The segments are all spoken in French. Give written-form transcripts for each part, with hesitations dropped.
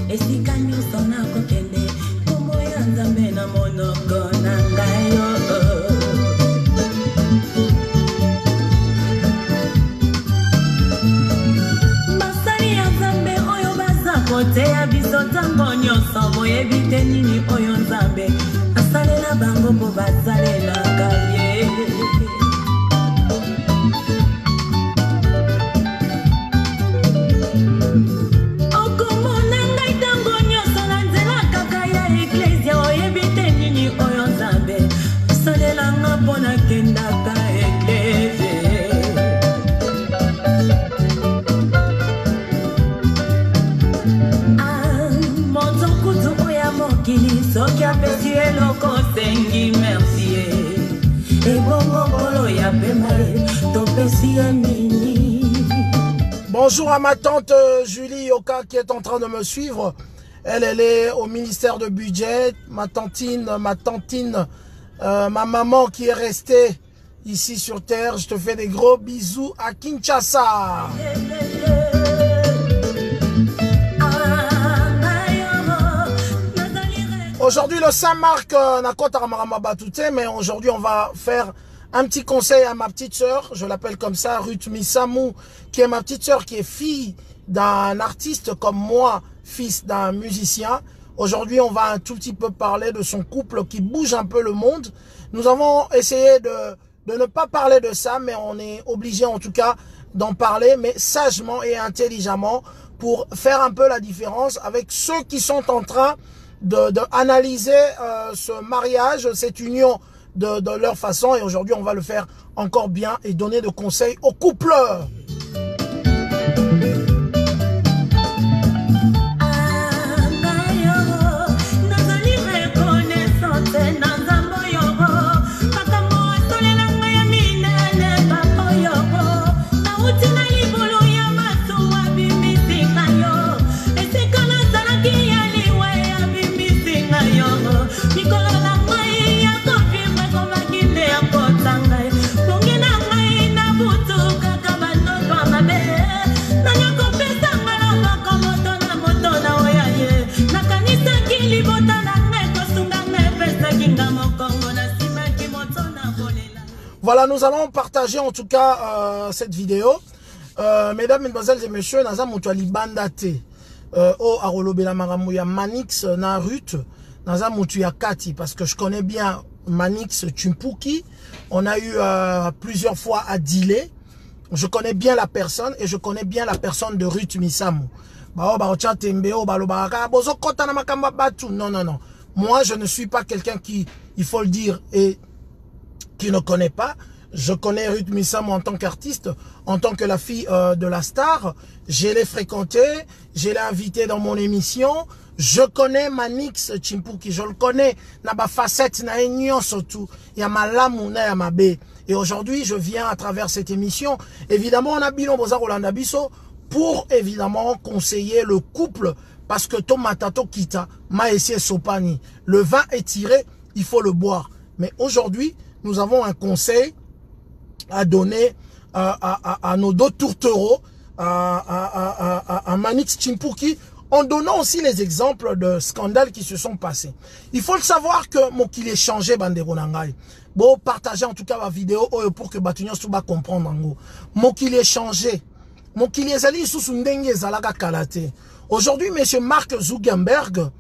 esika nyonso nakokende kombo ya Nzambe na monoko na ngai yo. Basali ya Nzambe oyo baza koteya biso ntango nyonso boyebi te nini oyo Nzambe asalela bango mpo basalelaka ye. Bonjour à ma tante Julie Yoka qui est en train de me suivre. Elle est au ministère de budget. Ma tantine, ma maman qui est restée ici sur terre. Je te fais des gros bisous à Kinshasa. Aujourd'hui le Saint-Marc mais aujourd'hui on va faire un petit conseil à ma petite sœur, je l'appelle comme ça, Ruth Misamou, qui est ma petite sœur, qui est fille d'un artiste comme moi, fils d'un musicien. Aujourd'hui, on va un tout petit peu parler de son couple qui bouge un peu le monde. Nous avons essayé de ne pas parler de ça, mais on est obligé en tout cas d'en parler, mais sagement et intelligemment, pour faire un peu la différence avec ceux qui sont en train d'analyser ce mariage, cette union de leur façon. Et aujourd'hui, on va le faire encore bien et donner des conseils aux couples. Voilà, nous allons partager en tout cas cette vidéo. Mesdames, mesdemoiselles et messieurs, naza mutuali bandate o arolobela maramou ya Manix na Ruth, naza mutu ya Kati, parce que je connais bien Manix Chimpuki. On a eu plusieurs fois à dealer. Je connais bien la personne et je connais bien la personne de Ruth Misamou. Non, non, non. Moi, je ne suis pas quelqu'un qui, il faut le dire, et qui ne connaît pas. Je connais Ruth Misamou en tant qu'artiste, en tant que la fille de la star. Je l'ai fréquenté, je l'ai invité dans mon émission. Je connais Manix Chimpuki, je le connais. Na ba facette na enyon surtout. Ya malamu na ya mabe. Et aujourd'hui, je viens à travers cette émission. Évidemment, on a bilon boza Rolanda Biso pour évidemment conseiller le couple. Parce que Tomatato Kita, Maessie Sopani, le vin est tiré, il faut le boire. Mais aujourd'hui, nous avons un conseil à donner à nos deux tourtereaux, à Manix Chimpuki, en donnant aussi les exemples de scandales qui se sont passés. Il faut le savoir que mon qu'il est changé, Bandero Nangai. Bon, partagez en tout cas ma vidéo pour que Batunion Souba comprendre. Mon qu'il est changé. Mon qu'il est allé sous Sundenge Zalaga Kalate. Aujourd'hui, M. Mark Zuckerberg,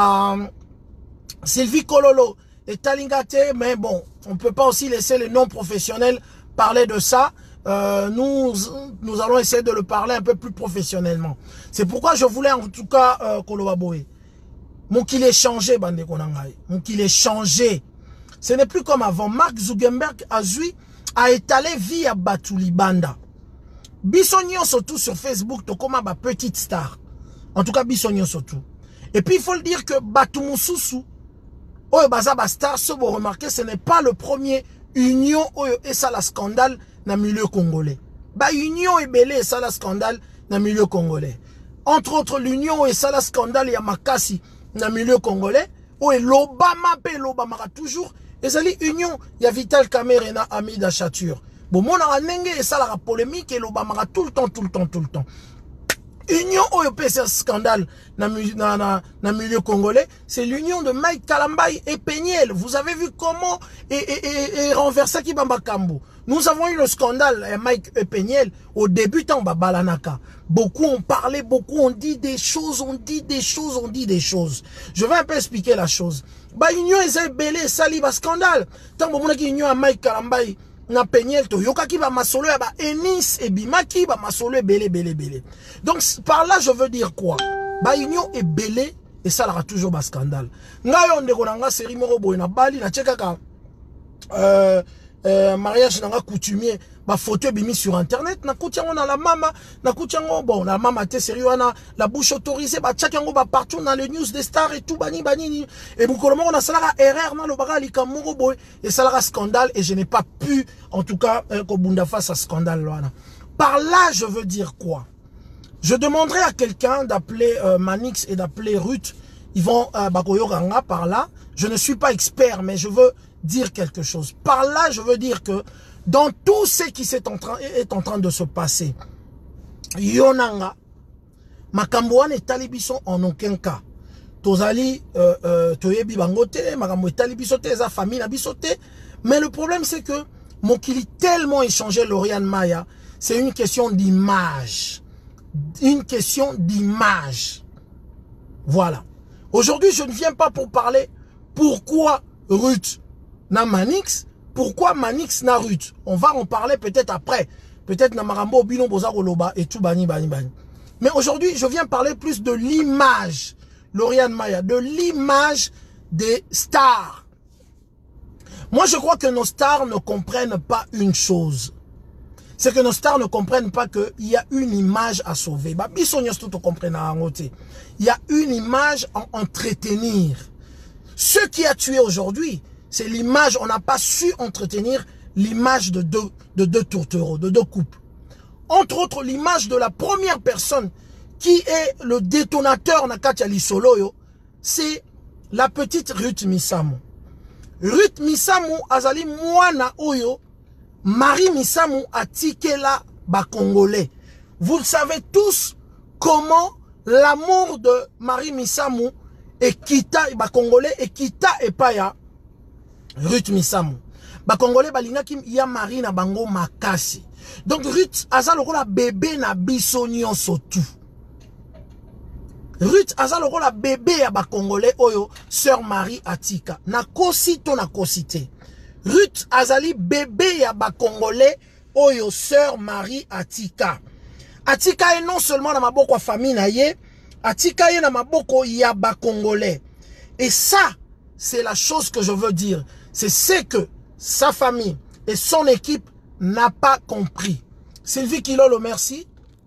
Sylvie Kololo et Talingate, mais bon, on ne peut pas aussi laisser les non-professionnels parler de ça. Nous allons essayer de le parler un peu plus professionnellement. C'est pourquoi je voulais en tout cas Kolobaboé. Mon qu'il est changé, Bande Konangai. Mon qu'il est changé. Ce n'est plus comme avant. Mark Zuckerberg a étalé via Batuli Banda. Bissonnion surtout sur Facebook, to comme ma petite star. En tout cas, Bissonnion surtout. Et puis il faut le dire que Batumususu, Oyo Bazaba Star, ce vous remarquez, ce n'est pas le premier union Oyo et ça la scandale dans le milieu congolais. Ba union et belé et ça la scandale dans le milieu congolais. Entre autres, l'union et ça la scandale il y a Makasi dans le milieu congolais. Oyo l'Obama pe l'Obama toujours. Et ça union, il y a Vital Kamerhe ami d'Achature. Bon, mon a nenge et ça la polémique et l'Obama tout le temps. union oyo pesa scandale na milieu congolais, c'est l'union de Mike Kalambay et Peniel. Vous avez vu comment et renverser Kibamba Kambo. Nous avons eu le scandale Mike et Peniel au début en Babalanaka. Beaucoup ont parlé, beaucoup ont dit des choses, on dit des choses. Je vais un peu expliquer la chose. Ba union est belé sali ba scandale. Tant bon ki union à Mike Kalambay na Peniel to yokaki ba masolo ya ba Enis et Bimaki ba masolo belé. Donc par là je veux dire quoi? Ba union est belé et ça aura toujours ba scandale. Ngayo ndeko nanga série moko boy na Bali na chekaka mariage nanga coutumier ba photo bimi sur internet na kutiango na la mama na kutiango bon la mama te sérieux na la bouche autorisée ba tchakango ba partout dans les news des stars et tout bani et bukolomo on a salara erreur na lo baga likamoko boy et salara scandale et je n'ai pas pu en tout cas ko bunda face à scandale là. Par là je veux dire quoi? Je demanderai à quelqu'un d'appeler Manix et d'appeler Ruth. Ils vont bakoyoranga par là. Je ne suis pas expert mais je veux dire quelque chose. Par là, je veux dire que dans tout ce qui est en train de se passer, Yonanga, Makamboan et Talibison en aucun cas. Tozali, Toyebi Bangote, Makambo et Talibisote, sa famille Nabisote. Mais le problème, c'est que Mokili tellement échangé Lauriane Maya, c'est une question d'image. Une question d'image. Voilà. Aujourd'hui, je ne viens pas pour parler pourquoi Ruth na Manix, pourquoi Manix na Ruth. On va en parler peut-être après. Peut-être na Marambo, Bino, Bozaro, Loba et tout bani. Mais aujourd'hui, je viens parler plus de l'image, Lauriane Maya, de l'image des stars. Moi, je crois que nos stars ne comprennent pas une chose. C'est que nos stars ne comprennent pas qu'il y a une image à sauver. Il y a une image à entretenir. Ce qui a tué aujourd'hui, c'est l'image, on n'a pas su entretenir l'image de deux tourtereaux, de deux couples. Entre autres, l'image de la première personne qui est le détonateur Nakatia Lisoloyo, c'est la petite Ruth Misamu. Ruth Misamu azali mwana oyo, Marie Misamu atikela ba Congolais. Vous le savez tous comment l'amour de Marie Misamu et Kita ba Congolais et Kita et Paya Ruth Misamu. Ba Congolais balinga kim ya Marie na bango makasi. Donc Ruth aza lokola bébé na biso nyonso tout. Ruth aza lokola bébé ya ba Congolais oyo sœur Marie atika. Na kosi to na kosite. Ruth azali bébé ya ba Congolais oyo sœur Marie atika. Atika est non seulement na maboko ya famille na ye, atika ye na maboko ya ba Congolais. Et ça, c'est la chose que je veux dire. C'est ce que sa famille et son équipe n'a pas compris. Sylvie Kilolo, merci.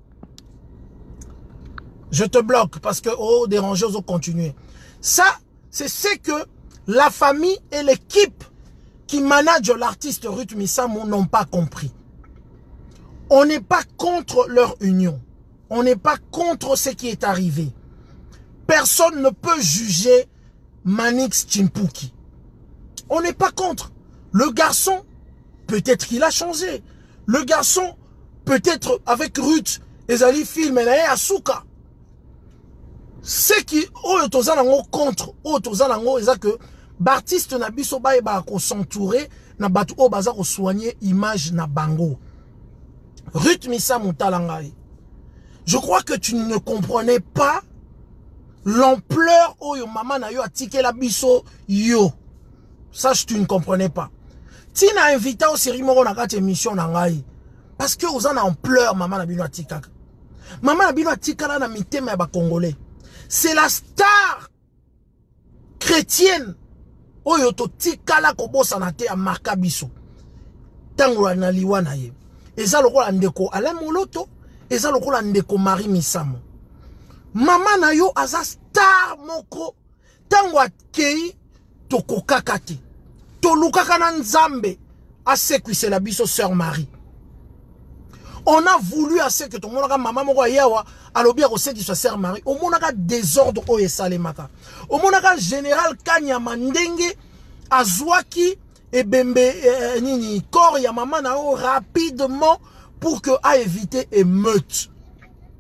Je te bloque parce que, oh, dérangeuse, oh, continuer. Ça, c'est ce que la famille et l'équipe qui manage l'artiste Ruth Misamu n'ont pas compris. On n'est pas contre leur union. On n'est pas contre ce qui est arrivé. Personne ne peut juger Manix Chimpuki. On n'est pas contre. Le garçon, peut-être qu'il a changé. Le garçon, peut-être avec Ruth, Ezali film, elle est à Souka. Ce qui, contre, c'est que Baptiste Nabiso Baïba ko s'entourer, na batu o baza ko soigner image na bango. Ruth Misamu Talangai. Je crois que tu ne comprenais pas l'ampleur où yo maman na yo a tiqué la biso yo. Ça, tu ne comprenais pas. Tina invité au série moro na kati émission na ngai. Parce que aux en ampleur maman na bino atika. Maman na bino atika la na mitema ya ba Congolais. C'est la star chrétienne oyo to tika la kobosa na te ya marka biso. Tango na liwa na ye. Eza lokola ndeko Alain Moloto, eza lokola ndeko Marie Misamu. Mama na yo aza star moko. Tango akei toko kakati. Tolukaka na nzambe asekwise la biso sœur Marie. On a voulu assez que ton monaka maman moko yawa alobi akoseki sa sœur Marie. O monaka désordre oyo esalemaka. O monaka général Kanyama ndenge azwaki ebembe nini corps ya maman na o rapidement pour que a éviter émeute.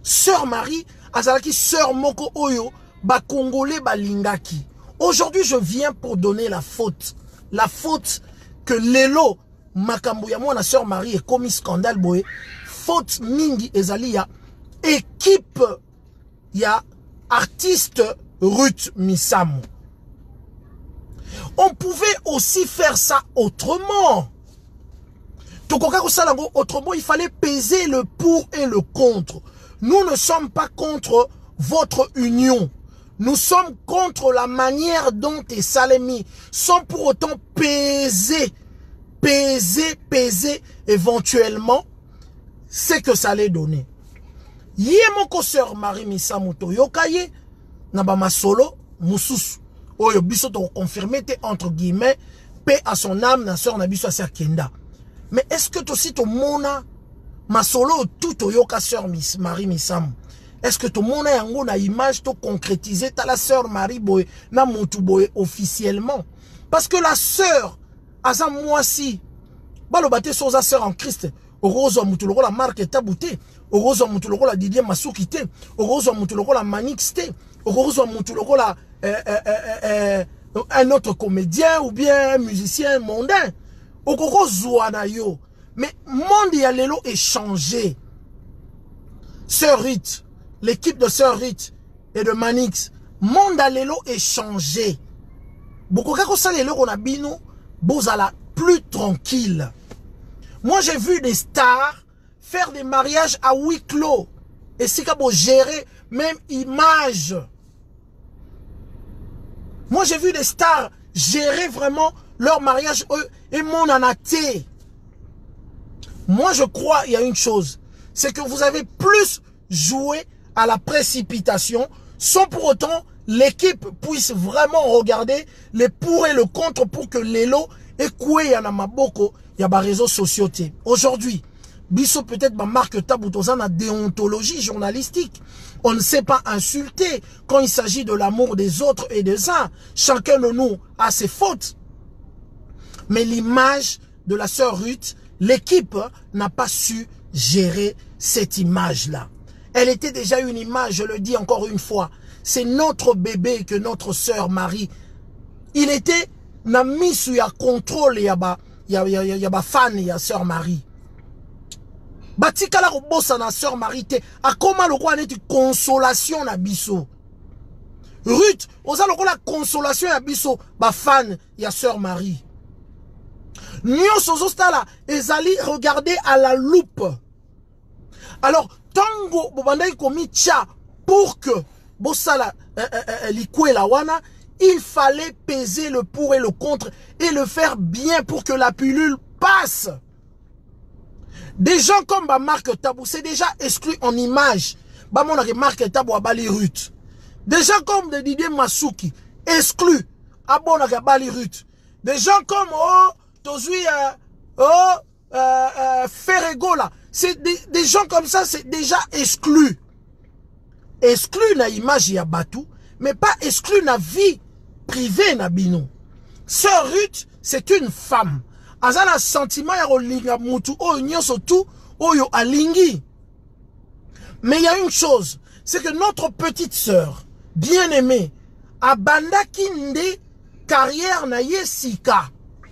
Sœur Marie, azalaki sœur moko oyo, ba Congolais ba lingaki. Aujourd'hui, je viens pour donner la faute. La faute que lelo, makambo ya mwana sœur Marie est commis scandale boye. Faute mingi ezali ya équipe ya artiste Ruth Misamu. On pouvait aussi faire ça autrement. Autrement, il fallait peser le pour et le contre. Nous ne sommes pas contre votre union. Nous sommes contre la manière dont les Salemi sont pour autant peser éventuellement ce que ça allait donner. Yemoko sœur Marie Misamu to yokaye nabama solo mususu oyo biso to confirmer entre guillemets paix à son âme na sœur nabiso a Kenda. Mais est-ce que aussi to mona masolo tout oyoka sœur Marie Misamu? Est-ce que to mona yango na image to concrétiser ta la sœur Marie boy na mutu boy officiellement? Parce que la sœur aza mwasi balobate soza sœur en Christ. Orozo mutuloko la marque tabouté, orozo mutuloko la Didier Masuki te, orozo mutuloko la Manix te, orozo mutuloko la un autre comédien ou bien un musicien mondain. Orozo yo. Mais monde ya lelo est changé. Sœur Rite, l'équipe de Sœur Rite et de Manix, monde à lelo est changé. Beaucoup kako sa lelo on a bino, bozala plus tranquille. Moi, j'ai vu des stars faire des mariages à huis clos. Et c'est comme gérer même image. Moi, j'ai vu des stars gérer vraiment leur mariage et mon anaté. Moi, je crois il y a une chose. C'est que vous avez plus joué à la précipitation sans pour autant l'équipe puisse vraiment regarder les pour et le contre pour que l'élo et koué yanamaboko. Il y a des réseaux sociaux. Aujourd'hui, biso peut-être ma marque taboutosan la déontologie journalistique. On ne sait pas insulter quand il s'agit de l'amour des autres et des uns. Chacun de nous a ses fautes. Mais l'image de la sœur Ruth, l'équipe n'a pas su gérer cette image-là. Elle était déjà une image, je le dis encore une fois. C'est notre bébé que notre sœur Marie. Il était n'a mis sous contrôle yaba. Il y a fan, il y a sœur Marie. Batika la robosa na sœur Marie te. A comment le roi n'est consolation na biso. Ruth, osa le la consolation na biso. Ba fan, il y a sœur Marie. Nyo sozo stala, ezali regardez à la loupe. Alors, tango bobandai komi tcha pour que bosala likwe la wana. Il fallait peser le pour et le contre et le faire bien pour que la pilule passe. Des gens comme Marc Tabou, c'est déjà exclu en image. Mon Marc Tabou a Bali Ruth. Des gens comme Didier Masuki, exclu à Bali Ruth. Des gens comme Ferrego là, c'est des gens comme ça, c'est déjà exclu. Exclu na image ya Batou, mais pas exclu na vie privé nabino. Sœur Ruth, c'est une femme. Azana sentiment ya rolinga mutu o nyoso tout oyo alingi. Mais il y a une chose, c'est que notre petite sœur, bien-aimée, abanda kinde carrière na yesika.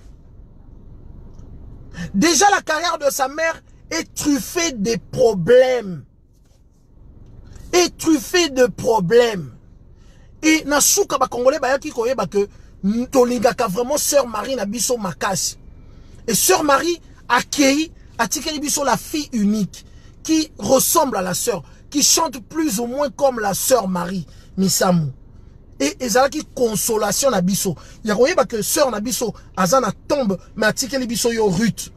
Déjà la carrière de sa mère est truffée de problèmes. Est truffée de problèmes. Et na souka ba congolais ba yaki koyeba que tolingaka vraiment sœur Marie na biso makasi. Et sœur Marie accueilli atikeli biso la fille unique qui ressemble à la sœur, qui chante plus ou moins comme la sœur Marie Misamu. Et ezalaki consolation na biso. Ya koyeba que sœur na biso azana tombe mais atikeli biso yo Ruth.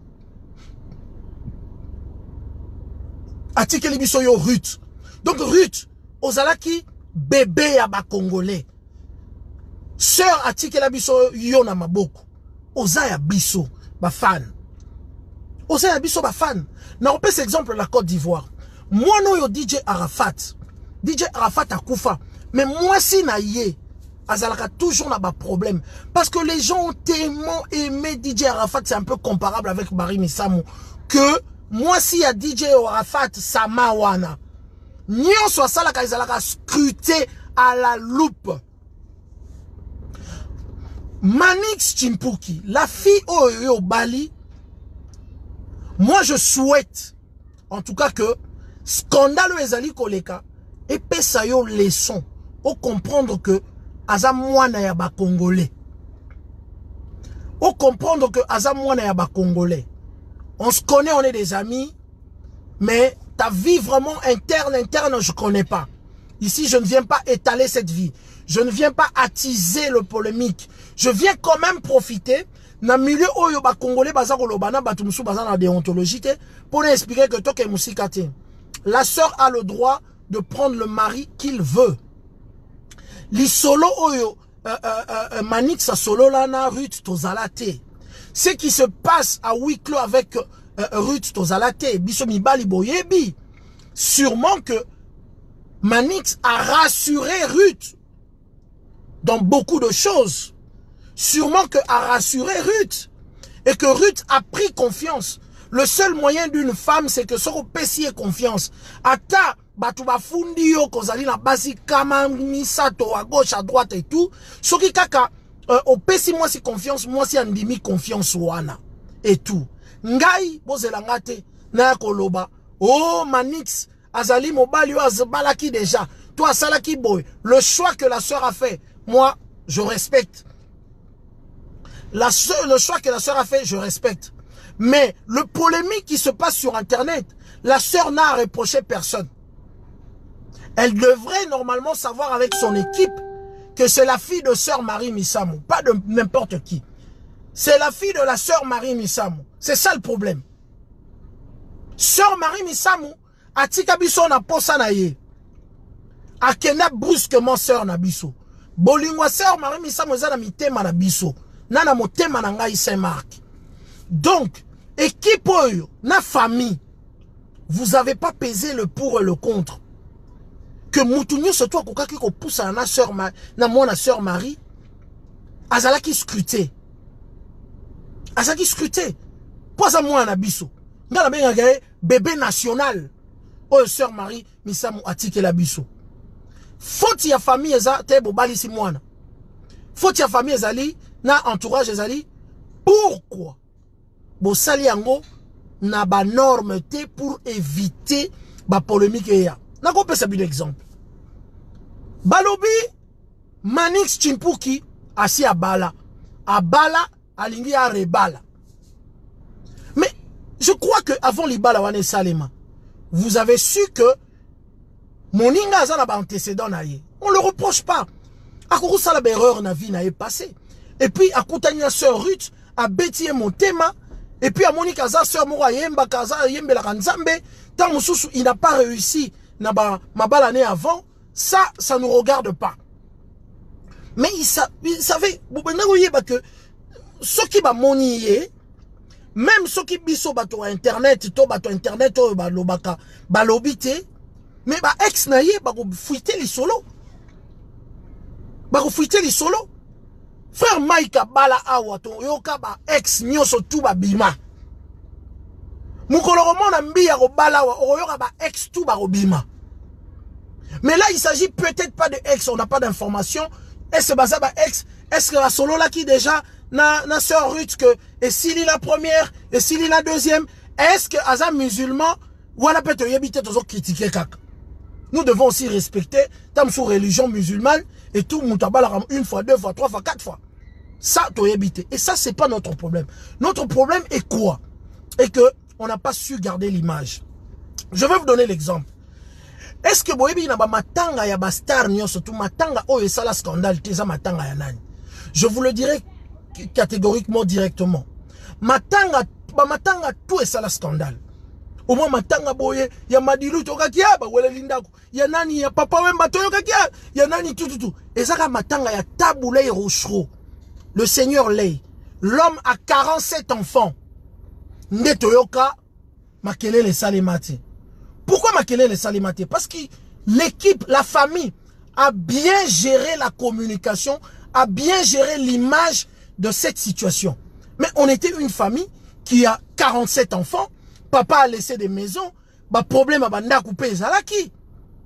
Atikeli biso yo Ruth. Donc Ruth ozalaki bébé à ba congolais. Sœur atikela biso yo na maboko. Oza ya biso ba fan. Oza ya biso ba fan. Na opes exemple la Côte d'Ivoire. Moi no yo DJ Arafat. DJ Arafat a koufa. Mais moi si na yé azalaka toujours na ba problème parce que les gens ont tellement aimé DJ Arafat, c'est un peu comparable avec Marie Misamu que moi si ya DJ Arafat sama wana. nyonso asalaka ezalaka scruté à la loupe. Manix Chimpuki, la fille au Bali, moi je souhaite en tout cas que scandale ezali koleka et pesa yo leçon au comprendre que aza mwana ya ba congolais. Au comprendre que aza mwana ya ba congolais. On se connaît, on est des amis, mais ta vie vraiment interne, je connais pas. Ici, je ne viens pas étaler cette vie. Je ne viens pas attiser le polémique. Je viens quand même profiter dans le milieu où les Congolais ont la déontologie pour expliquer que toi, la sœur a le droit de prendre le mari qu'il veut. Les solo Manix a solo lana Ruth Tozalate. Ce qui se passe à huis clos avec Ruth Tozalate, Bisomi Bali Boyebi, sûrement que Manix a rassuré Ruth dans beaucoup de choses. Sûrement que a rassuré Ruth. Et que Ruth a pris confiance. Le seul moyen d'une femme, c'est que son pesi ait confiance. Ata, batuba fundi yo, kozali na basi kama misato à gauche, à droite et tout. Soki kaka, au pesi moi si confiance, moi si andimi confiance wana. Et tout. Ngai, bozelangate, na koloba. Oh, Manix, azali mobali yo azbalaki déjà. Toi, salaki boy. Le choix que la sœur a fait, moi, je respecte. Le choix que la sœur a fait, je respecte. Mais le polémique qui se passe sur Internet, la sœur n'a à reprocher personne. Elle devrait normalement savoir avec son équipe que c'est la fille de sœur Marie Missamou, pas de n'importe qui. C'est la fille de la sœur Marie Missamou. C'est ça le problème. Sœur Marie Missamou, a tikabiso na posa na ye. A kena brusquement sœur Nabiso. Bolingwa sœur Marie Missamou za na mitema na biso. Nana motema na ngai Saint-Marc. Donc, équipe oyo, na famille, vous n'avez pas pesé le pour et le contre. Que Moutounio se toi kokaki ko poussa na sœur na mona sœur Marie, azala ki scruté. Azala ki scruté. Posa moi na biso. Ngala benga gaé bébé national. Oh sœur Marie Missamou atike la biso. Faute ya famille eza te bobali si mwana. Faute ya famille ezali na entourage ezali. Pourquoi? Bo sali yango na ba norme te pour éviter ba polémique ya. Na ko pesa bi exemple. Balobi Manix Chimpuki asi abala. Abala alingi a rebala. Mais je crois que avant libala wane salema, vous avez su que Moninga azana ba antécédent na ye. On le reproche pas. Akuru sala ba erreur na vie na ye passé. Et puis à Koutania sœur Ruth a bêti mon thème. Et puis à Monica za sœur Mora Yemba Kaza Yembe la Kanzambe. Tant Moussou il n'a pas réussi na ba mabal année avant. Ça nous regarde pas. Mais il savait que ce qui va monier, même ce qui biso bato internet, to bato internet to balobaka balobité, mais ba ex naye ba ko fuiter les solo. Ba ko fuiter les solo. Frère Maïka bala awa to yoka ba ex nyoso tout ba bima. Mukolo romona mbiya ko bala wa yoka ba ex tout ba bima. Mais là il s'agit peut-être pas de ex, on n'a pas d'information. Est-ce que ba ex, est-ce que la solo là qui déjà na sœur Ruth que et s'il la première et s'il la deuxième, est-ce que Aza musulman ou ala peut yebite toujours critiquer kaka. Nous devons aussi respecter tam sous religion musulmane et tout moutabala une fois, deux fois, trois fois, quatre fois. Ça to yebite et ça c'est pas notre problème. Notre problème est quoi? Et que on n'a pas su garder l'image. Je vais vous donner l'exemple. Est-ce que boyebi na ba matanga ya bastar nyo surtout matanga o esala scandale teza matanga ya nani? Je vous le dirai catégoriquement directement. Matanga tout esala scandale. Au moins matanga boye ya madilu to kakia ba wele lindako. Ya nani ya papa wemba to kakia ya nani tout. Ezaka matanga ya Taboulay Rochereau. Le seigneur Lay. L'homme a 47 enfants. Nde toyoka Makelele Salimati. Pourquoi Makelele Salimati? Parce que l'équipe, la famille a bien géré la communication, a bien géré l'image de cette situation. Mais on était une famille qui a 47 enfants. Papa a laissé des maisons. Bah problème à banda coupé zalaki.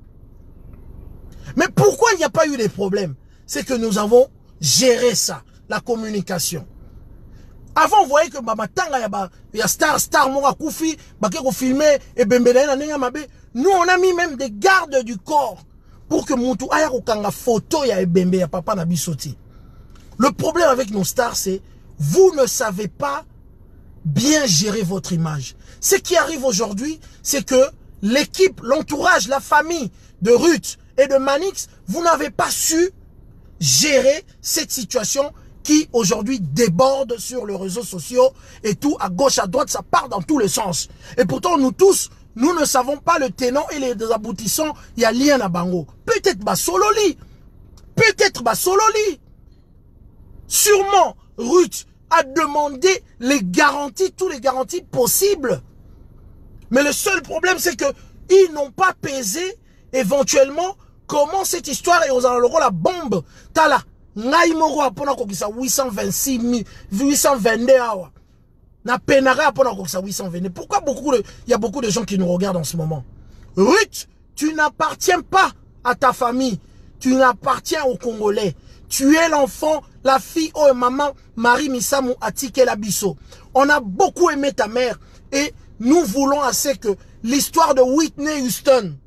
Mais pourquoi il n'y a pas eu de problème? C'est que nous avons géré ça, la communication. Avant, vous voyez que il y a star mora koufi, bakeko filmer et bembele na nenga mabe. Nous on a mis même des gardes du corps pour que Moutou aya kanga photo ya ebembe ya papa na bisoti. Le problème avec nos stars, c'est vous ne savez pas bien gérer votre image. Ce qui arrive aujourd'hui, c'est que l'équipe, l'entourage, la famille de Ruth et de Manix, vous n'avez pas su gérer cette situation qui aujourd'hui déborde sur les réseaux sociaux et tout, à gauche, à droite, ça part dans tous les sens. Et pourtant, nous tous, nous ne savons pas le tenant et les aboutissants, il y a lien à Bango. Peut-être Sololi. Peut-être Sololi. Sûrement, Ruth a demandé les garanties, toutes les garanties possibles. Mais le seul problème, c'est que ils n'ont pas pesé éventuellement comment cette histoire est aux alentours la bombe. Tala, Naimoro a pona kokisa 826 000, 822 awa. Na penara a pona kokisa 822. Pourquoi il y a beaucoup de gens qui nous regardent en ce moment? Ruth, tu n'appartiens pas à ta famille. Tu n'appartiens aux Congolais. Tu es l'enfant, la fille, oh maman, Marie Misamou Atike Labisso. On a beaucoup aimé ta mère et nous voulons assez que l'histoire de Whitney Houston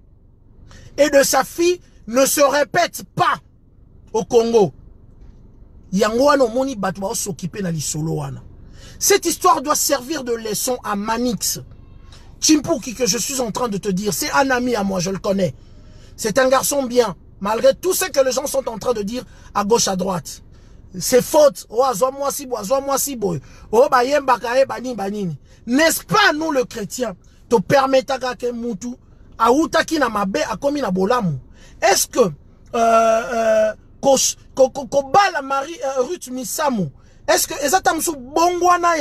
et de sa fille ne se répète pas au Congo. Yangwano moni batwa s'occuper na lisolo wana. Cette histoire doit servir de leçon à Manix. Chimpouki que je suis en train de te dire, c'est un ami à moi, je le connais. C'est un garçon bien, malgré tout ce que les gens sont en train de dire à gauche, à droite. C'est faute. Oh, moi si boy. Oh, bayemba kae bani banini. N'est-ce pas, nous, le chrétien, te permettre que Moutou, a outaki na mabe, a komi na bolamu. Est-ce que, Kobala Marie, Ruth Misamou, est-ce que, ezatamsou bongwana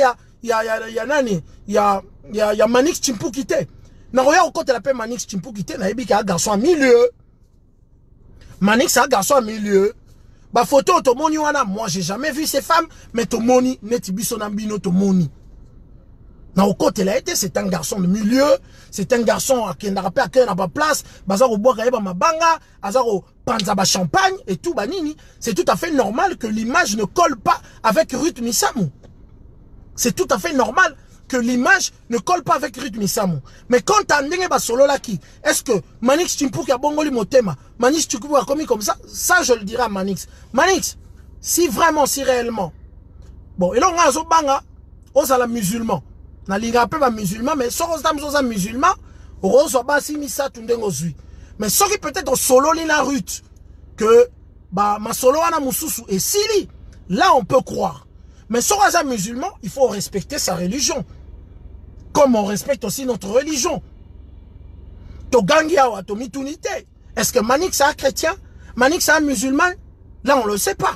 ya Manix Chimpukite. Na roya au côté la paix Manix Chimpukite, na ebi ki a garçon à milieu. Manix a garçon à milieu. Ba photo tomoni wana, moi j'ai jamais vu ces femmes, mais tomoni netibiso nambino tomoni. Na au côté là été, c'est un garçon de milieu, c'est un garçon qui n'a pas place, bazaro bois kaeba mabanga, azaro panza ba champagne et tout banini. C'est tout à fait normal que l'image ne colle pas avec Ruth Misamou. C'est tout à fait normal que l'image ne colle pas avec Ruth Misamou. Mais quand t'as ndenge ba solo là qui, est-ce que Manix Chimpouki a bongoli motema, Manix Chimpouki a commis comme ça je le dirai à Manix. Manix, si vraiment, si réellement, bon, et là on a zo banga, on a la musulman. Na linga pe ba musulman, mais so on musulman, on ba si misa tundengo zui. Mais so qui peut-être au solo li na Ruth, que ba ma solo ana mususu et sili, là on peut croire. Mais sur un musulman, il faut respecter sa religion. Comme on respecte aussi notre religion. Est-ce que Manix est un chrétien? Manix est un musulman? Là, on ne le sait pas.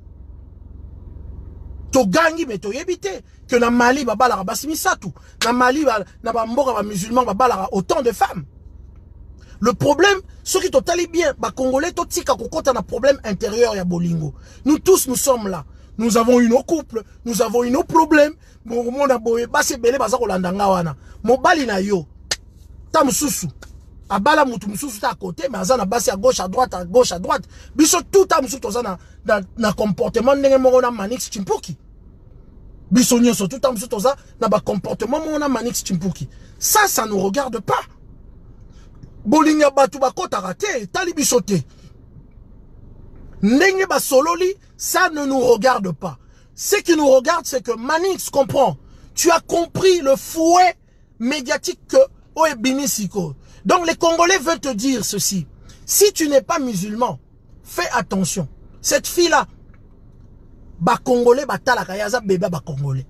Togangi, mais to yebite. Que na Mali, baba la rabasimisatu. Na Mali, na bambora musulman, baba la autant de femmes. Le problème, ceux qui totali bien, ba Congolais, totika kokota na problème intérieur ya bolingo. Nous tous, nous sommes là. Nous avons eu nos couples, nous avons eu nos problèmes. Mon aboye, basse belé, baza kolandanga wana. Mobali na yo. Ta mususu. Abala mutu mususu ta à côté, mais azana basse à gauche, à droite, à gauche, à droite. Biso tout ta mususu toza na comportement ndenge moko na Manix Chimpouki. Biso nyonso tout ta mususu toza na ba comportement moko na Manix Chimpouki. Ça nous regarde pas. Bolinga batu bakota raté, tali biso te. Ndenge ba sololi, ça ne nous regarde pas. Ce qui nous regarde, c'est que Manix comprend. Tu as compris le fouet médiatique que Oebinisiko. Donc les Congolais veulent te dire ceci. Si tu n'es pas musulman, fais attention. Cette fille-là, ba Congolais, ba talaka, yaza beba ba Congolais.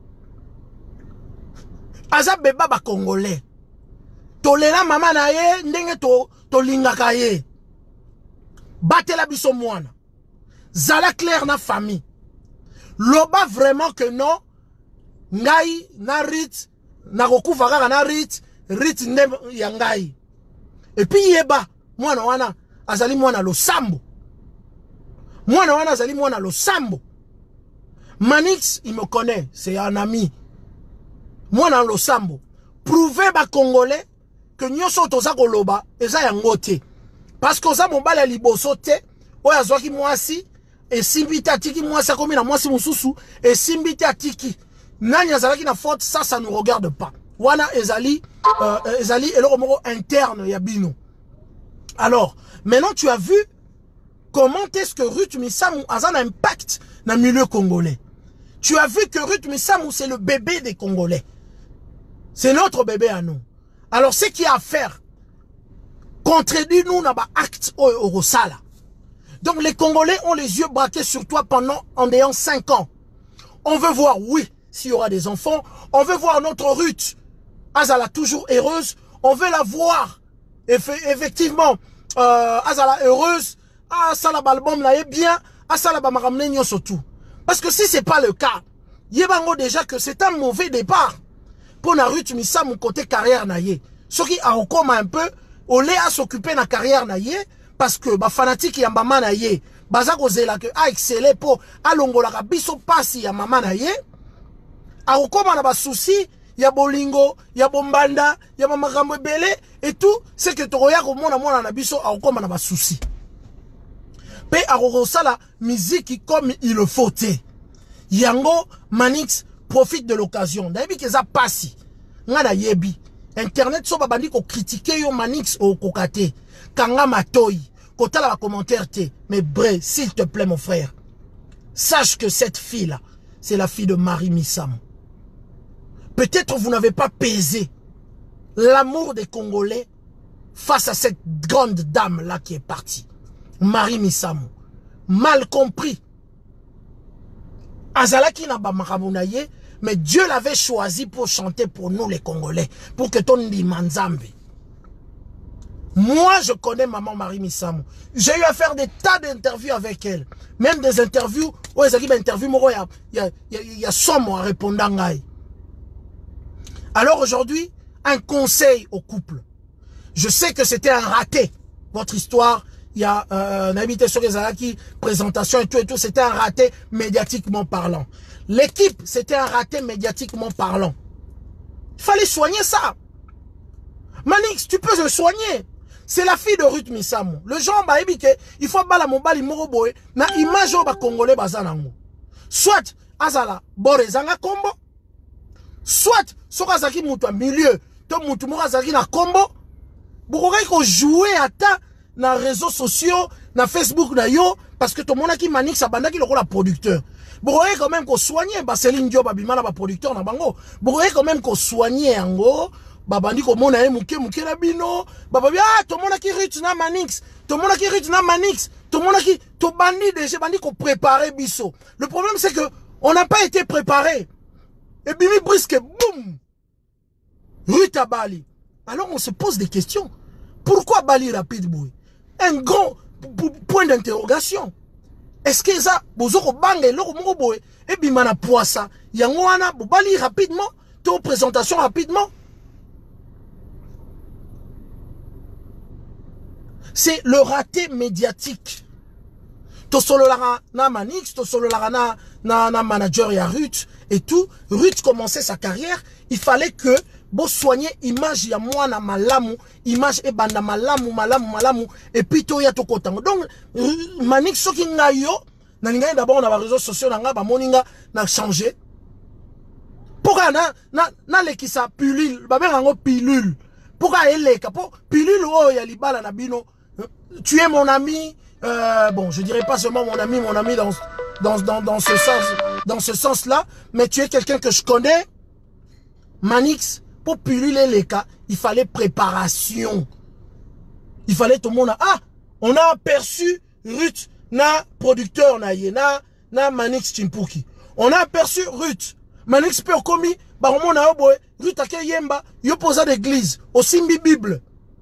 Aza beba ba Congolais. Tolela mama na ye, ndenge to lingaka ye. Batela biso mwana. Zala clair na famille. Loba vraiment que non. Ngai na rit. Na roku vagara na rit. Rit ne ya ngai. Et puis yeba. Mwana wana. Azali mwana lo sambo. Mwana wana azali mwana lo sambo. Manix, il me connaît. C'est un ami. Mwana lo sambo. Prouver ba Congolais que nyoso toza koloba. Eza yangote. Parce que ça, mon bal à liboso te, oya zwaki mwasi, et simbite atiki mwasi a komi na mwasi mususu, et simbite atiki. Nani azalaki na faute, ça nous regarde pas. Wana ezali eloko moko interne ya bino. Alors, maintenant tu as vu comment est-ce que Ruth Misamu a un impact dans le milieu congolais. Tu as vu que Ruth Misamu c'est le bébé des Congolais. C'est notre bébé à nous. Alors ce qu'il y a à faire, contredis-nous dans l'acte au Rosala. Donc les Congolais ont les yeux braqués sur toi en ayant 5 ans. On veut voir, oui, s'il y aura des enfants. On veut voir notre Ruth. Azala toujours heureuse. On veut la voir. Effectivement, Azala heureuse. Asala balbum là est bien. Asala bamaramne nyo surtout. Parce que si c'est pas le cas, yebango déjà que c'est un mauvais départ. Pour la Ruth Misamu côté carrière naye. Ce qui a encore un peu, au lieu à s'occuper de la carrière naye, parce que ba fanatique ya mama naye, baza kozela que a exceller pour alongola ka biso pasi ya mama naye, a okoma na ba souci ya bolingo, ya bombanda, ya mamakambo ebele et tout, c'est que toroya ko mona na biso a okoma na ba souci. Pe a rosala musique comme il le faut te. Yango Manix profite de l'occasion. D'ailleurs que ça passe. Ngana yebi. Internet so babandi ko critiquer yo Manix au kokate. Kanga matoyi. Kota la commentaire te. Mais bref, s'il te plaît mon frère. Sache que cette fille là, c'est la fille de Marie Misamu. Peut-être vous n'avez pas pesé l'amour des Congolais face à cette grande dame là qui est partie. Marie Misamu. Mal compris. Azalaki na ba makabunaye, mais Dieu l'avait choisi pour chanter pour nous les Congolais, pour que ton Manzambe. Moi, je connais maman Marie Misamu. J'ai eu à faire des tas d'interviews avec elle. Même des interviews, où ils ont interview, il y a somme à répondre. Alors aujourd'hui, un conseil au couple. Je sais que c'était un raté, votre histoire. Il y a un invité sur les Alaki, présentation et tout, c'était un raté médiatiquement parlant. L'équipe, c'était un raté médiatiquement parlant. Il fallait soigner ça. Manix, tu peux le soigner. C'est la fille de Ruth Misamu. Le genre, il faut bala mon bali moroboe, na image au congolais bazanango. Soit, azala, borezanga kombo. Soit, sokazaki mutu milieu, to mutu morazaki na kombo. Bourgogne ko jouer à ta, na réseaux sociaux, na Facebook na yo, parce que tout le monde qui Manix a bandaki le rôle producteur. Vous voyez quand même qu'on soigne, bah Céline Diop abimana ba producteur na bango. Vous voyez quand même qu'on soigne ango, bah bandi ko mona e muke na bino, bah tout le monde qui Ruth na Manix, tout le monde qui Ruth na Manix, tout le monde qui to bandi déjà bandi ko préparer biso. Le problème c'est que on n'a pas été préparé. Et bimi brisque boum. Ruth à Bali. Alors on se pose des questions. Pourquoi Bali rapide boy? Un grand point d'interrogation. Est-ce que ça, bozoko bange loko moko boy, et bimana poissa, yangoana, Bali rapidement, ton présentation rapidement. C'est le raté médiatique. To solo na Manix, to solo na manager et à Ruth et tout. Ruth commençait sa carrière, il fallait que bo soigner image ya mwana malamu, image e banda malamu et puis to ya to kotango. Donc Manix soki nga yo na linga d'abord na ba réseaux sociaux na nga ba moninga na changer. Pourquoi na lekisa pilule, ba benga pilule. Pourquoi eleka po pilule o ya libala na bino. Tu es mon ami, bon, je dirais pas seulement mon ami dans ce sens-là, mais tu es quelqu'un que je connais. Manix, pour pulluler les cas, il fallait préparation. Il fallait tout le monde. Ah, on a aperçu Ruth, na producteur na Manix Chimpuki. On a aperçu Ruth. Manix peut commis, bah on a oboé, Ruth a yemba, yo posa d'église, au Simbi Bible.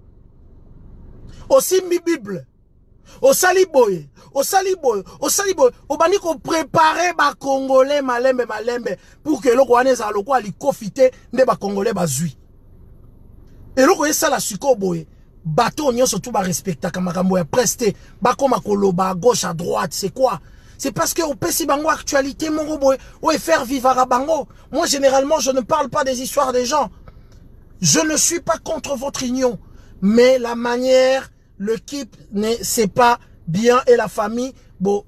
Au Simbi Bible. Au Saliboy. Au bani ko préparer ba Congolais malembe pour que loko aneza loko ali profiter de ba Congolais bazui. Et loko esa la suko boy. Bateau nyo surtout ba respecta kamakambo ya presté ba koma koloba à gauche à droite, c'est quoi? C'est parce que au pesi bango actualité mon boy, ou faire vivre à bango. Moi généralement je ne parle pas des histoires des gens. Je ne suis pas contre votre union, mais la manière, l'équipe c'est pas bien et la famille, bon,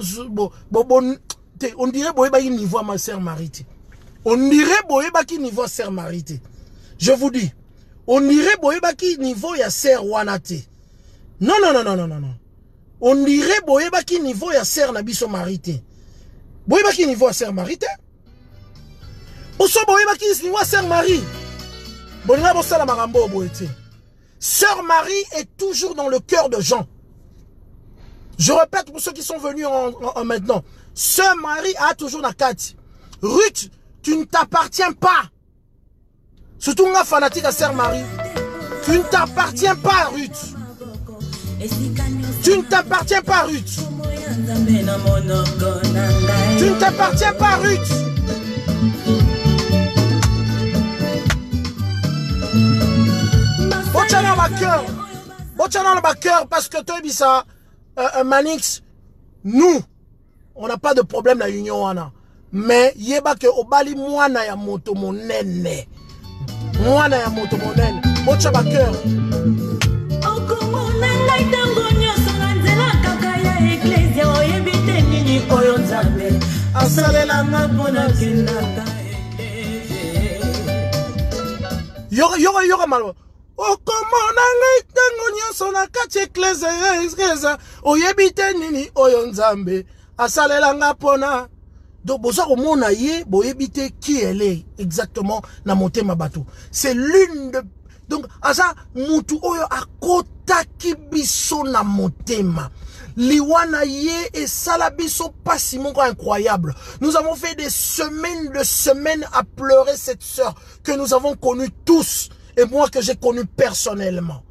on dirait boyeba qui niveau à ma sœur Marité. On dirait boyeba qui niveau à sœur Marité. Je vous dis, on dirait boyeba qui niveau ya sœur Wanate. Non, non, non, non, non, non, non. On dirait boyeba qui niveau ya sœur Nabiso Marité. Boyeba qui niveau à sœur Marité. Oso boyeba qui niveau à sœur Marie. Bolinga bosala marambo boyete. Sœur Marie est toujours dans le cœur de Jean. Je répète pour ceux qui sont venus en maintenant. Sœur Marie a toujours la carte. Ruth, tu ne t'appartiens pas. Surtout un fanatique à Sœur Marie. Tu ne t'appartiens pas, Ruth. Tu ne t'appartiens pas, Ruth. Tu ne t'appartiens pas, Ruth. Botchana ma cœur. Botchana ma cœur parce que toi, Bisa, Manix, nous, on n'a pas de problème dans l'union. Mais, yeba que obali mwana ya moto monene. Mwana ya moto monene. Botchana ma cœur. Yora malo. Oh comment ngai tango nyonso na kati eklezia oyebite nini oyo nzambe asalelanga pona. Donc boza komona ye boyebite qui elle est exactement na motema bato. C'est l'une de donc asa mutu oyo akotaki biso na motema. Liwana ye et salabiso pasi moko incroyable. Nous avons fait des semaines à pleurer cette sœur que nous avons connue tous et moi que j'ai connue personnellement.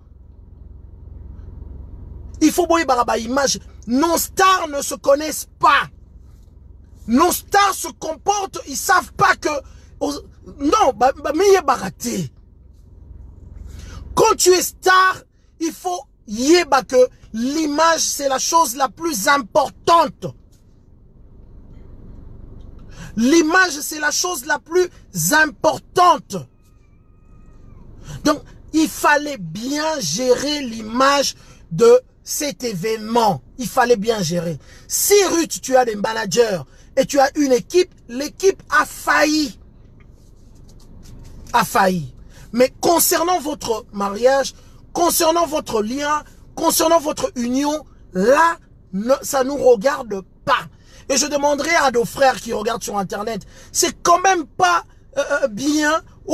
Il faut boyer baraba image. Nos stars ne se connaissent pas. Nos stars se comportent, ils savent pas que non, mais baraté. Quand tu es star, il faut yeba que l'image c'est la chose la plus importante. L'image c'est la chose la plus importante. Donc il fallait bien gérer l'image de cet événement. Il fallait bien gérer. Si Ruth, tu as des managers et tu as une équipe, l'équipe a failli. A failli. Mais concernant votre mariage, concernant votre lien, concernant votre union, là, ça ne nous regarde pas. Et je demanderai à nos frères qui regardent sur Internet, c'est quand même pas bien. Vous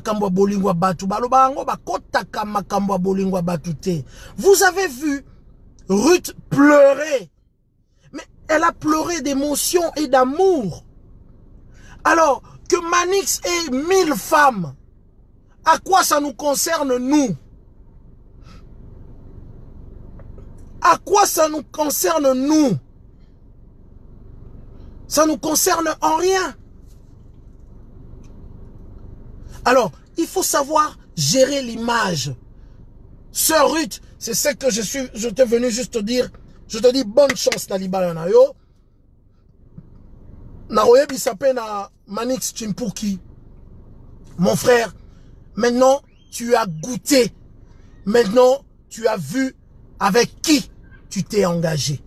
avez vu Ruth pleurer. Mais elle a pleuré d'émotion et d'amour. Alors que Manix ait 1000 femmes, à quoi ça nous concerne nous? À quoi ça nous concerne nous? Ça nous concerne en rien. Alors, il faut savoir gérer l'image. Sœur Ruth, c'est ce que je t'ai venu juste te dire. Je te dis bonne chance, Nalibala Nayo. Naroyebi Sapena Manix Chimpouki. Mon frère, maintenant, tu as goûté. Maintenant, tu as vu avec qui tu t'es engagé.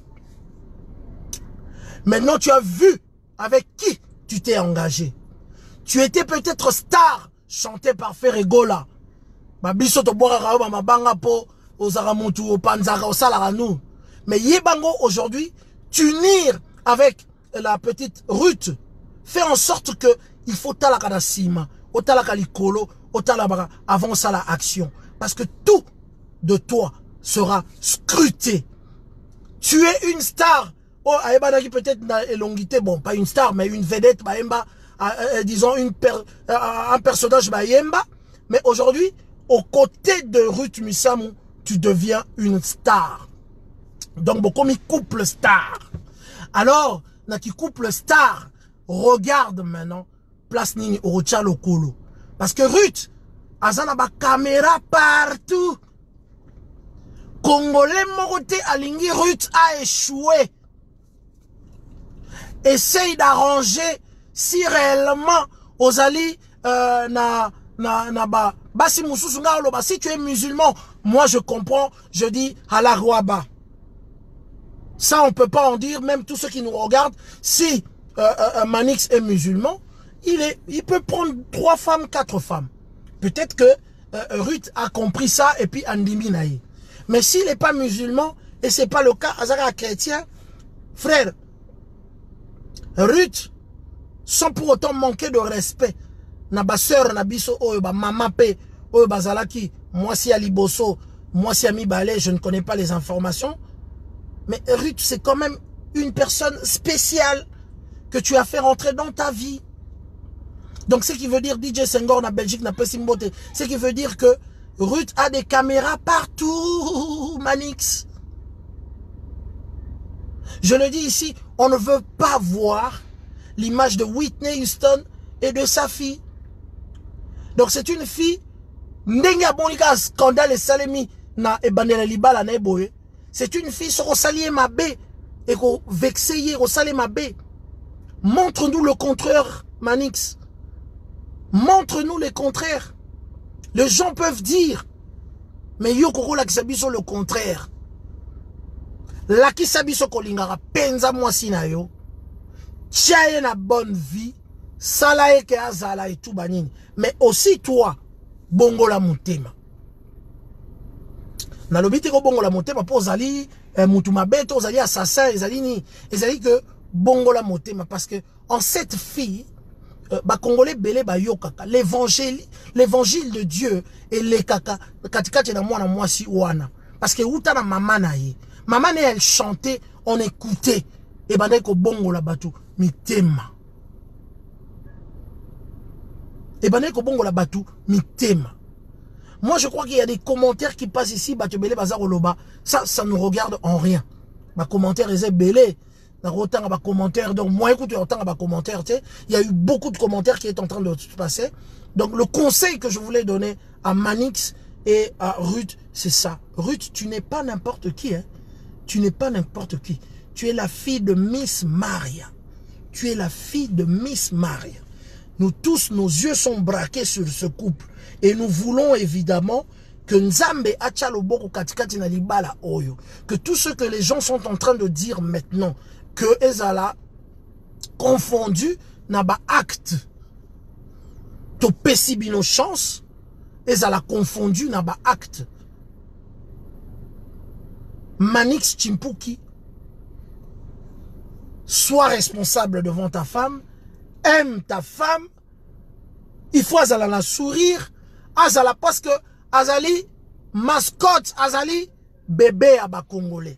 Maintenant, tu as vu avec qui tu t'es engagé. Tu étais peut-être star, chanté par Ferregola. Babiso to boka kaoba mabanga po ozaramutu opanzaka osalara nous. Mais Yebango aujourd'hui, t'unir avec la petite Ruth, fait en sorte que il faut talaka na sima, otalaka likolo, otalabara avant ça la action. Parce que tout de toi sera scruté. Tu es une star. Oh, Aïbana qui peut-être na elongité, bon, pas une star, mais une vedette, Baemba, disons un personnage Baemba. Mais aujourd'hui, aux côtés de Ruth Musamou, tu deviens une star. Donc, beaucoup mis couple star. Alors, qui couple star, regarde maintenant, place Nini Orocha Lokolo. Parce que Ruth, azana ba caméra partout. Congolais Moroté Alingi, Ruth a échoué. Essaye d'arranger si réellement Ozali si tu es musulman, moi je comprends, je dis à la Rouaba. Ça, on ne peut pas en dire, même tous ceux qui nous regardent. Si Manix est musulman, il peut prendre 3 femmes, 4 femmes. Peut-être que Ruth a compris ça et puis Andimi Naï. Mais s'il n'est pas musulman, et ce n'est pas le cas, Azara chrétien, frère, Ruth, sans pour autant manquer de respect, na ba sœur, na biso, oh, ba mama pe, oh, ba zalaki, moi si Ali Bosso, moi si Ami Balé, je ne connais pas les informations. Mais Ruth, c'est quand même une personne spéciale que tu as fait rentrer dans ta vie. Donc, ce qui veut dire DJ Senghor, na Belgique, na Pessimbote, ce qui veut dire que Ruth a des caméras partout, Manix. Je le dis ici, on ne veut pas voir l'image de Whitney Houston et de sa fille. Donc, c'est une fille, Ndenga Bonika scandale et salemi na ebandela libala na eboye. C'est une fille sur Rosalie Mabé et qu'on vexeye Rosalie Mabé. Montre-nous le contraire, Manix. Montre-nous le contraire. Les gens peuvent dire, mais yo koko la kisabiso le contraire. La kisabiso kolingara penza mwasi na yo. Tchaye na bonne vie. Sala eke azala et tout banini. Mais aussi toi, bongo la mutema. Na lobite ko bongo la motema po zali mutu mabe to zali assassin ezali ni ezali que bongo la motema parce que en cette fille ba congolais belé ba yokaka l'évangile de Dieu et les kaka katikati na mwana mwasi wana parce que uta na mama na ye mama ne elle chantait on écoutait et bandai ko bongo la batu mitema et bandai ko bongo la batu mitema. Moi, je crois qu'il y a des commentaires qui passent ici. Ça nous regarde en rien. Ma commentaire est belé. Donc, moi, écoute, il y a eu beaucoup de commentaires qui est en train de se passer. Donc, le conseil que je voulais donner à Manix et à Ruth, c'est ça. Ruth, tu n'es pas n'importe qui. Hein. Tu n'es pas n'importe qui. Tu es la fille de Miss Maria. Tu es la fille de Miss Maria. Nous tous, nos yeux sont braqués sur ce couple. Et nous voulons évidemment que Nzambe Achaloboko Katikati na libala oyo. Que tout ce que les gens sont en train de dire maintenant, que Ezala confondu n'a pas acte. To pesibino chance, Ezala confondu n'a pas acte. Manix Chimpuki, sois responsable devant ta femme, aime ta femme, il faut Azala la sourire, Azala parce que Azali mascotte, Azali bébé à bas congolais.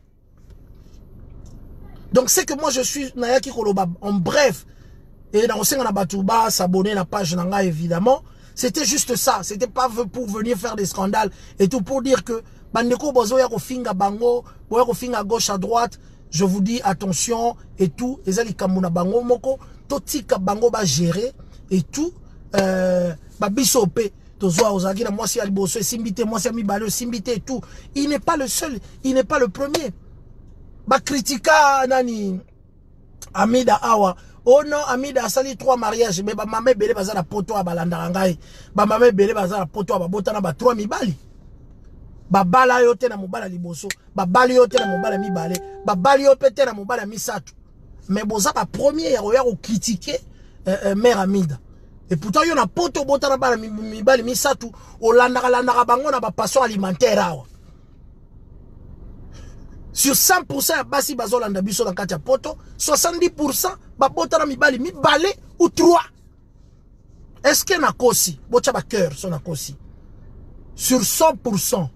Donc c'est que moi je suis Nayaki Koloba en bref et dans on a Batouba s'abonner à la page Nanga évidemment, c'était juste ça, c'était pas pour venir faire des scandales et tout pour dire que bandeko bozo ya ko finga bango, boya ko finga gauche à droite, je vous dis attention et tout, ezali kamuna bango moko, totika bango ba gérer et tout ba bisope. Moi si Aliboso Simbité, moi si Amibale Simbité et tout. Il n'est pas le seul, il n'est pas le premier. Ba critica nani Amida Awa. Oh non, Amida a sali 3 mariages, mais ba mamé belé bazala poto a balandarangai. Ba mamé belé bazala poto a babotana ba 3 mibali. Ba bala yote na mobala Liboso, ba bali yote na mobala Mibale, ba bali yote na mobala Misatu. Mais boza ba premier ya ko critiquer mère Amida. Et pourtant, il y a un pote au bout de la mibali misatu au landara bango na ba passion alimentaire. Sur 100%, basi bazolanda biso dans katia poto, 70% ba bota na mibali mibale ou 3. Est-ce que na kosi, bocha ba cœur son na kosi. Sur 100%.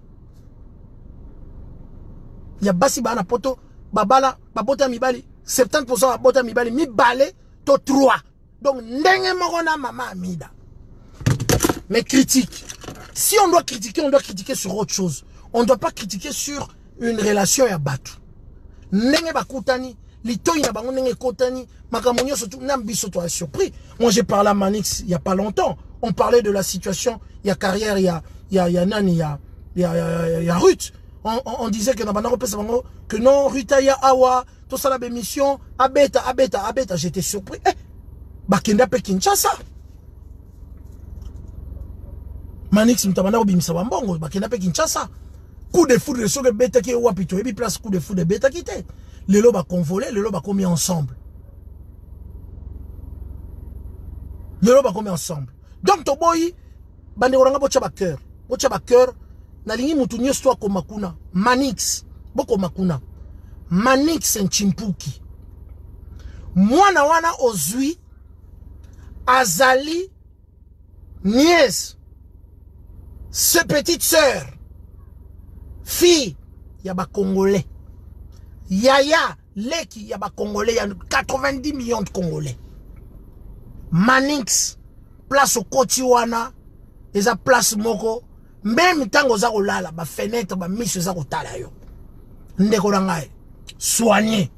Il y a basi ba na poto, babala, ba bota mibali, 70% ba bota mibali mibale to 3. Donc, maman Amida. Mais critique. Si on doit critiquer sur autre chose. On ne doit pas critiquer sur une relation à battu. Nenge bakutani, lito ina bango nenge kotani, makamonyo surtout nambiso toi surpris. Moi j'ai parlé à Manix il y a pas longtemps. On parlait de la situation, il y a carrière, il y a Nani, il y a Ruth. On disait que que non, Ruth ya awa, tout ça la bémission, abeta. J'étais surpris. Bakenda pe Kinshasa. Manix mtabana obimisa bambongo bakenda pe Kinshasa. coup de foudre sur le bêta qui est wapito et puis place coup de foudre bêta qui était les lobes à convoler les lobes à combien ensemble les lobes à combien ensemble donc to boy bande oranga bocha ba cœur na lingi mutu nyoso to komakuna Manix boko makuna Manix Nchimpuki mwana wana ozui azali nièce ce petite sœur fille yaba congolais yaya leki yaba congolais ya 90 millions de congolais Manix place au koti wana eza place moko même tango za kolala ba fenêtre ba miso za kotala yo ndeko na ngai soigner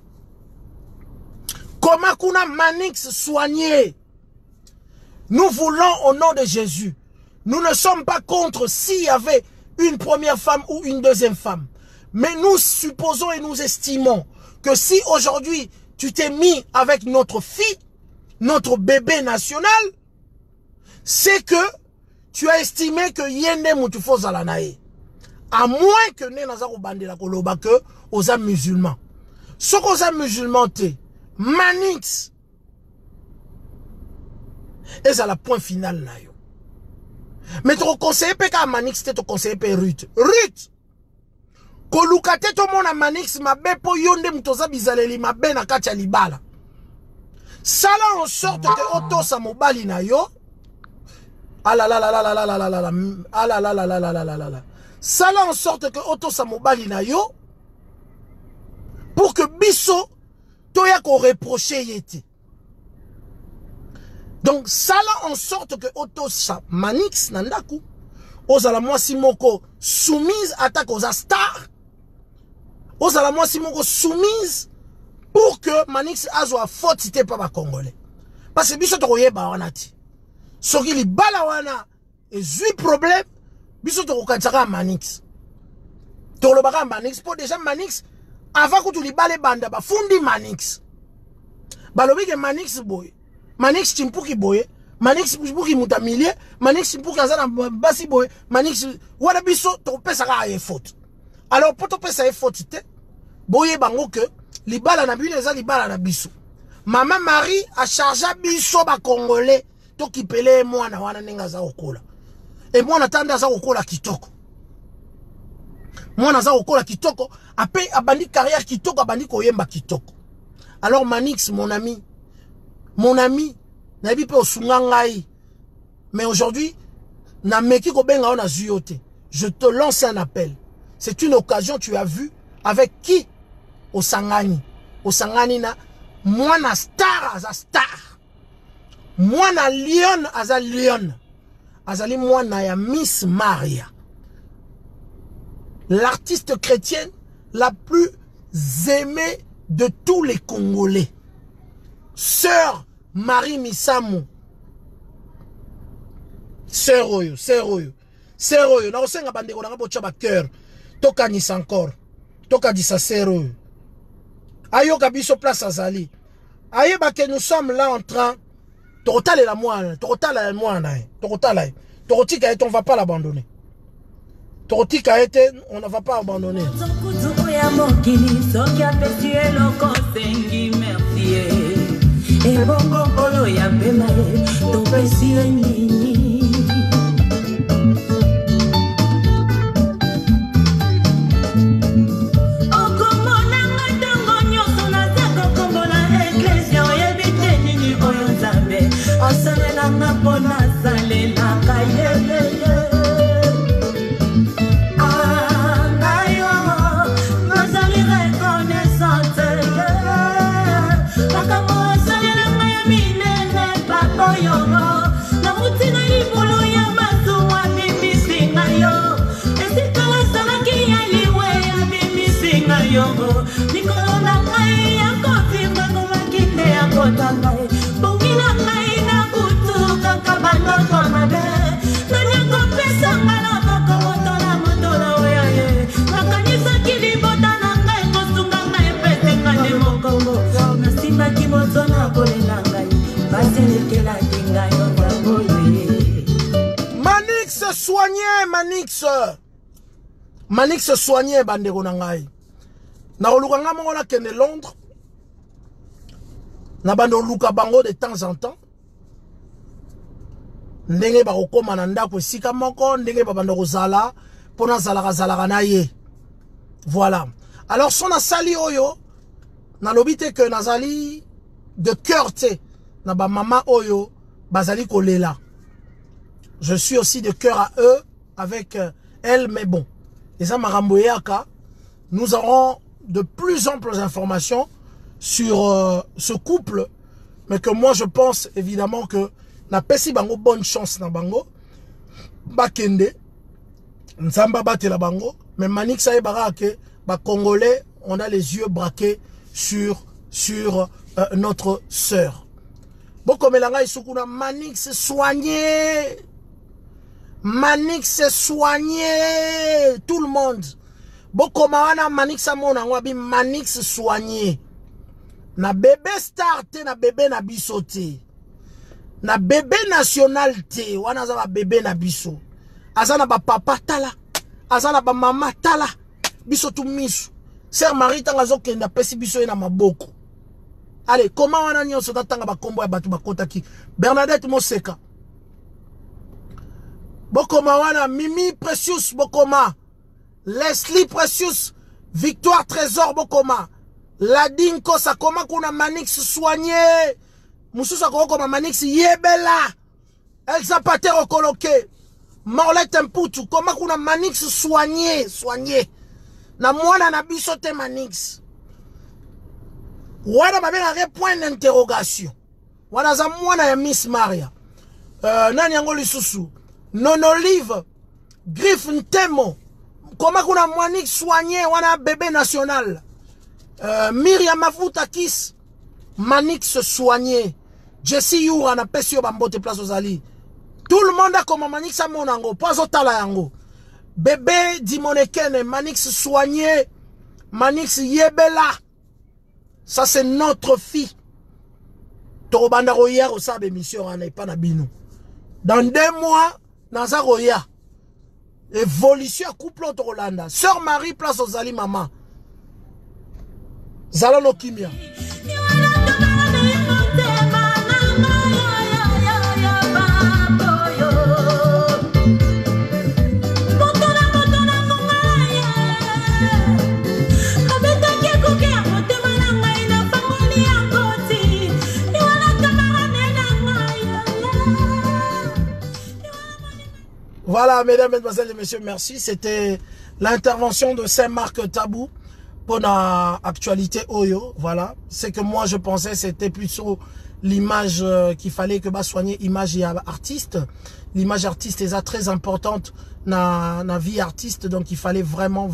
comment kuna Manix soigner. Nous voulons au nom de Jésus. Nous ne sommes pas contre s'il y avait une première femme ou une deuxième femme. Mais nous supposons et nous estimons que si aujourd'hui tu t'es mis avec notre fille, notre bébé national, c'est que tu as estimé que yende mutufo zalanae. À moins que ne nazako bandela koloba que aux musulmans. Ce qu'aux musulmans te, Manix. Et c'est le point final là. Mais tu conseilles pas qu'à Manix, tu conseilles pas Ruth. Ruth! Kolukate to mona Manix, ma be po yonde mtoza bizaleli, ma be na kacha libala. Sala en sorte que auto sa mobali na yo. Ah la la la la la la la la la la. Ah la la la la la la la la la. Sala en sorte que auto sa mobali na yo. Pour que biso, toya ko reprocher yeti. Donc, ça là en sorte que auto sa Manix nandaku, ozala mwasi moko soumise attaque aux stars, ozala mwasi moko soumise pour que Manix azwa faute cité par ba Congolais. Parce que biso to yeba wana ti. Soki li bala wana ezui problème, biso to kantsaka Manix. To lo baka Manix pour déjà Manix avant que tu li bale banda ba fundi Manix. Balobi ke Manix boy. Manix Chimpuki boye, Manix Chimpuki mutamilie, Manix Chimpuki azana basi boye, Manix wala biso to pesa ka aye faute. Alors pour to pesa aye faute te, boye bango que libala na bile za libala na biso. Maman Marie a chargé biso ba Congolais to kipele mwana wana nenga za okola. Et mwana tanda za okola kitoko. Mwana za okola kitoko, ape abandi carrière kitoko abandi koyemba kitoko. Alors Manix mon ami, nabi pe osungangai. Mais aujourd'hui, na meki ko benga ona zuyote. Je te lance un appel. C'est une occasion, tu as vu avec qui Osangani. Osangani na mwana star aza star. Mwana lion aza lion. Azali mwana ya Miss Maria. L'artiste chrétienne la plus aimée de tous les Congolais. Sœur Marie Misamu. Sœur Oyo. Na osenga bandeko na bocha ba cœur. Toka nisa encore. Toka disa sœur Oyo. Ayo kabiso place azali. Aye ba que nous sommes là en train. Tokotale la moine. Tokotala moine. Tokotala. Tokotika et on va pas l'abandonner. Tokotika et on ne va pas abandonner. Et bongo polo ya bema to pesi nini okomona ngatango nyoso na zako kombola eklesia oyebite nini oyo nzambe osalela nga mpona salela kayelele Manix soigné, Manix se soignait bandeko nangai. Na olukanga mongo na kende Londres. Na bando luka bango de temps en temps. Ndenge ba kokoma na ndako esika moko, ndenge ba bando kozala pona zalaka na ye. Voilà. Alors son asali oyo na lobite que nazali de cœur te na ba mama oyo bazali kolela. Je suis aussi de cœur à eux avec elle, mais bon. Et ça maramboyaka, nous aurons de plus amples informations sur ce couple, mais que moi je pense évidemment que na pesi bango bonne chance na bango bakende nzamba batela bango, mais Manix sa ebara ke ba Congolais on a les yeux braqués sur notre sœur. Bokomelanga isukuna Manix soigné. Manix s'est soigné, tout le monde. Bokomawana Manix a mon wabi Manix soigné. Na bébé star te, na bébé na biso te. Na bébé national te, wana za ba bébé na biso. Azana ba papa tala, azana ba mama tala. Biso tu misu. Sœur Marie tanga zo kenda pesi biso na maboko. Allez, comment wana nyonso tatanga ba kombo ya batu bakota ki. Bernadette Moseka. Bokoma wana Mimi Precious Bokoma, Leslie Precious, Victoire Trésor Bokoma, Ladine Kosa Koma kuna Manix soigné, Moussousa Koma Manix yebela, Elsa Patero coloqué, Morlette Mputu, Koma kuna Manix soigné, na mwana na bisote Manix. Wana mabena point d'interrogation. Wana za mwana ya Miss Maria. Nani yango lisusu. Non Olive, Griff Ntemo, comment qu'on a Manix soigné, on a bébé national. Myriam Mafuta Kiss, Manix soigné. Jesse Youra na pesio bambote place aux Ali. Tout le monde a comme Manix à mon ango, pas au tala yango. Bébé Dimonekene, Manix soigné, Manix yebela. Ça c'est notre fille. Torobanda royer au sabe mission en pas na bino. Dans 2 mois, Naza Roya. Évolution à couple entre Rolanda. Sœur Marie place aux Ali maman. Zalano Kimia. Voilà, mesdames, mesdemoiselles et messieurs, merci. C'était l'intervention de Saint-Marc Tabou pour l'actualité Oyo. Voilà. C'est que moi, je pensais c'était plutôt l'image qu'il fallait que bah soigner image et artiste. L'image artiste est très importante dans la vie artiste. Donc, il fallait vraiment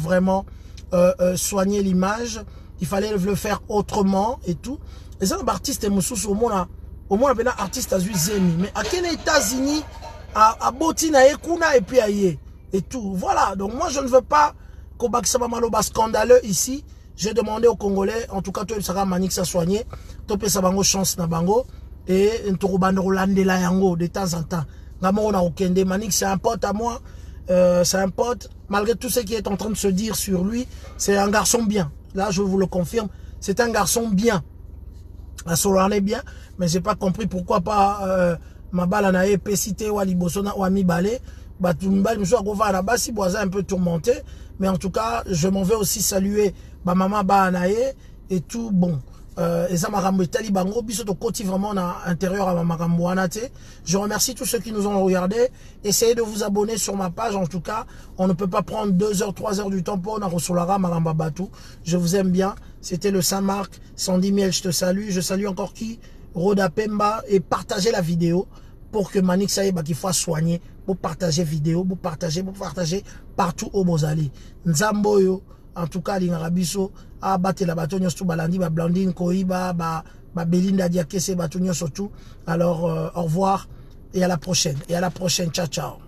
soigner l'image. Il fallait le faire autrement et tout. Et ça, l'artiste est moussous au moins, artiste à Zuzemi. Mais à quel États-Unis à Botina Ekuna et puis aïe et tout. Voilà, donc moi je ne veux pas qu'au Baksama Maloba scandaleux ici. J'ai demandé aux Congolais, en tout cas toi Sara Manix à soigner, topé Sabango chance na bango et Ntorobando Rolande la yango de temps en temps. Ngamo na okende Manix c'est un pote à moi, c'est un pote malgré tout ce qui est en train de se dire sur lui, c'est un garçon bien. Là je vous le confirme, c'est un garçon bien. À Solane bien, mais j'ai pas compris pourquoi pas ma balle na épicité ou libosona ou ami balé batumbal monsieur akova na basi boisa un peu tourmenté, mais en tout cas je m'en vais aussi saluer ba maman ba nae et tout bon et ça m'a rambo tali bango biso to koti vraiment na intérieur à makambo anate. Je remercie tous ceux qui nous ont regardé. Essayez de vous abonner sur ma page. En tout cas on ne peut pas prendre 2 heures 3 heures du temps pour na resolara maramba batou. Je vous aime bien. C'était le Saint-Marc. Sandy Miel, je te salue. Je salue encore qui Roda Pemba, et partagez la vidéo pour que Manix Saïba qu'il faut soigner, pour partager vidéo, pour partager partout au Mozali. Nzamboyo, en tout cas, l'Ingarabiso, a battu la bâtonne, tout balandi, ba Blandine, Koiba, ba Belinda Diakese, bâtonne surtout. Alors, au revoir et à la prochaine. Ciao, ciao.